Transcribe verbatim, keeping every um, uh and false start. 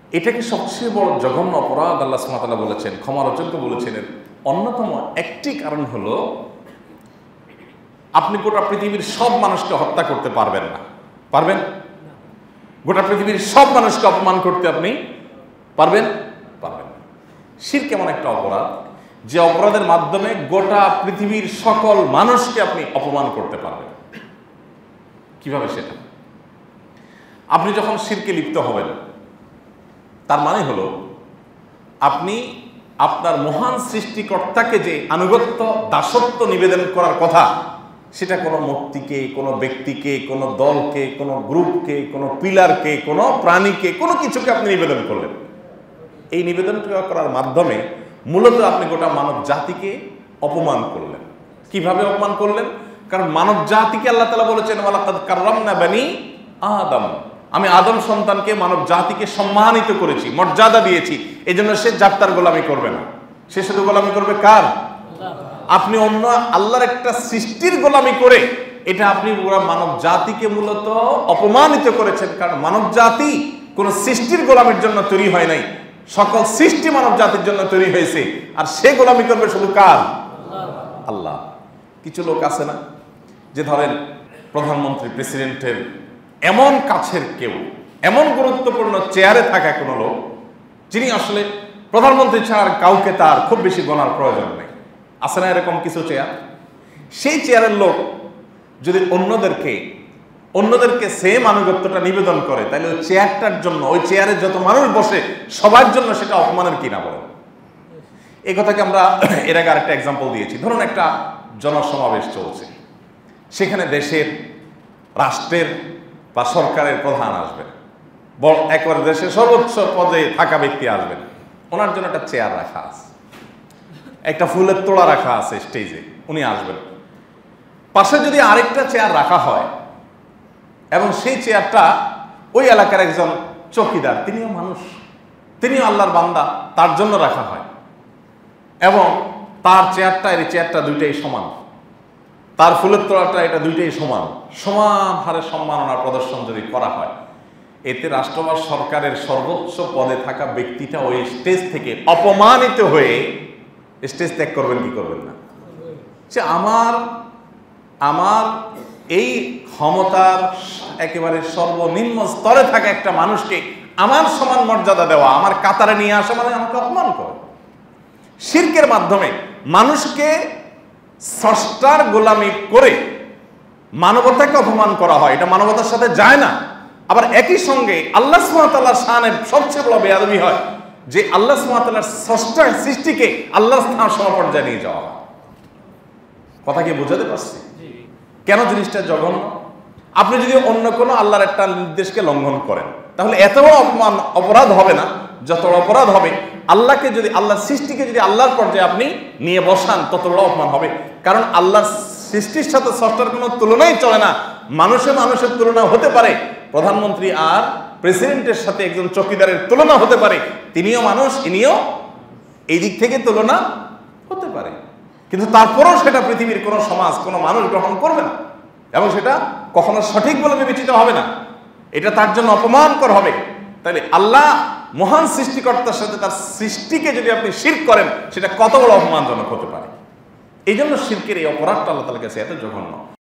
এটাকে সবচেয়ে বড় জঘন্য অপরাধ আল্লাহ সুবহানাহু ওয়া তাআলা বলেছেন, ক্ষমার অযোগ্য বলেছেন। অন্যতম একটি কারণ হলো আপনি গোটা পৃথিবীর সব মানুষকে হত্যা করতে পারবেন না। পারবেন? গোটা পৃথিবীর সব মানুষকে অপমান করতে আপনি পারবেন? পারবেন না। শিরক এমন একটা অপরাধ যে অপরাধের মাধ্যমে গোটা পৃথিবীর সকল মানুষকে আপনি অপমান করতে পারবেন। কিভাবে সেটা? আপনি যখন শিরকে লিপ্ত হবেন, তার মানে হলো আপনি আপনার মহান সৃষ্টিকর্তাকে যে আনুগত্য দাসত্ব নিবেদন করার কথা, সেটা কোনো মূর্তিকে, কোনো ব্যক্তিকে, কোনো দলকে, কোনো গ্রুপকে, কোনো পিলারকে, কোনো প্রাণীকে, কোনো কিছুকে আপনি নিবেদন করলেন। এই নিবেদন করার মাধ্যমে মূলত আপনি গোটা মানব জাতিকে অপমান করলেন। কিভাবে অপমান করলেন? কারণ মানব জাতিকে আল্লাহ তাআলা বলেছেন, ওয়ালাকাদ কাররামনা বানি আদম, আমি আদম সন্তানকে, মানব জাতিকে সম্মানিত করেছি, মর্যাদা দিয়েছি। এই জন্য সে জাত্তার গোলামি করবে না, সে শুধু গোলামি করবে কার? আপনি অন্য আল্লাহর একটা সৃষ্টির গোলামি করে এটা আপনি পুরো মানব জাতিকে মূলত অপমানিত করেছেন। কারণ মানব জাতি কোন সৃষ্টির গোলামির জন্য তৈরি হয় নাই, সকল সৃষ্টি মানব জাতির জন্য তৈরি হয়েছে। আর সে গোলামি করবে শুধু কার? আল্লাহ। কিছু লোক আছে না, যে ধরেন প্রধানমন্ত্রী, প্রেসিডেন্টের এমন কাছের কেউ, এমন গুরুত্বপূর্ণ চেয়ারে থাকা কোনো লোক, যিনি আসলে প্রধানমন্ত্রী ছাড়া কাউকে তার খুব বেশি গণার প্রয়োজন নেই। আছে না এরকম কিছু চেয়ার? সেই চেয়ারের লোক যদি অন্যদেরকে অন্যদেরকে সেম আনুগত্যটা নিবেদন করে, তাহলে ওই চেয়ারটার জন্য, ওই চেয়ারে যত মানুষ বসে সবার জন্য সেটা অপমানের কিনা বলেন? এই কথাকে আমরা এর আগে আরেকটা এক্সাম্পল দিয়েছি। ধরুন একটা জনসমাবেশ চলছে, সেখানে দেশের, রাষ্ট্রের বা সরকারের প্রধান আসবেন, বড় একবার দেশের সর্বোচ্চ পদে থাকা ব্যক্তি আসবেন। ওনার জন্য একটা চেয়ার রাখা আছে, একটা ফুলের তোড়া রাখা আছে স্টেজে, উনি আসবেন। পাশে যদি আরেকটা চেয়ার রাখা হয় এবং সেই চেয়ারটা ওই এলাকার একজন চৌকিদার, তিনিও মানুষ, তিনিও আল্লাহর বান্দা, তার জন্য রাখা হয়, এবং তার চেয়ারটা এই চেয়ারটা দুইটাই সমান, তার ফুলের তোড়াটা এটা দুইটাই সমান, সমান হারে সম্মাননা প্রদর্শন যদি করা হয়, এতে রাষ্ট্র বা সরকারের সর্বোচ্চ পদে থাকা ব্যক্তিটা ওই স্টেজ থেকে অপমানিত হয়ে স্টেজ ত্যাগ করবেন কি করবেন না? যে আমার আমার এই ক্ষমতার একেবারে সর্বনিম্ন স্তরে থাকা একটা মানুষকে আমার সমান মর্যাদা দেওয়া, আমার কাতারে নিয়ে আসা মানে আমাকে অপমান করে। শিরকের মাধ্যমে মানুষকে স্রষ্টার গোলামি করে মানবতাকে অপমান করা হয়, এটা মানবতার সাথে যায় না। আবার একই সঙ্গে আল্লাহ সুবহানাহু ওয়া তাআলার শানে সবচেয়ে বড় বেয়াদবি হয় যে আল্লাহ সুবহানাহু ওয়া তাআলার স্রষ্টার সৃষ্টিকে আল্লাহর স্থান সমপর্যায়ে নিয়ে যাওয়া। কথা কি বোঝাতে পারছি কেন জিনিসটা জঘন্য? আপনি যদি অন্য কোনো আল্লাহর একটা নির্দেশকে লঙ্ঘন করেন, তাহলে এত বড় অপমান অপরাধ হবে না যত বড় অপরাধ হবে আল্লাহকে যদি, আল্লাহর সৃষ্টিকে যদি আল্লাহর পর্যায়ে আপনি নিয়ে বসান, তত বড় অপমান হবে। কারণ আল্লাহর সৃষ্টির সাথে স্রষ্টার কোনো তুলনাই চলে না। মানুষে মানুষের তুলনা হতে পারে, প্রধানমন্ত্রী আর প্রেসিডেন্টের সাথে একজন চৌকিদারের তুলনা হতে পারে, তিনিও মানুষ, ইনিও এই দিক থেকে তুলনা হতে পারে, কিন্তু তারপরেও সেটা পৃথিবীর কোনো সমাজ, কোনো মানুষ গ্রহণ করবে না, এবং সেটা কখনো সঠিক বলে বিবেচিত হবে না, এটা তার জন্য অপমানকর হবে। তাহলে আল্লাহ মহান সৃষ্টিকর্তার সাথে তার সৃষ্টিকে যদি আপনি শিরক করেন, সেটা কত বড় অপমানজনক হতে পারে। এই জন্য শিরকের এই অপরাধটা আল্লাহ তাআলার কাছে এত জঘন্য।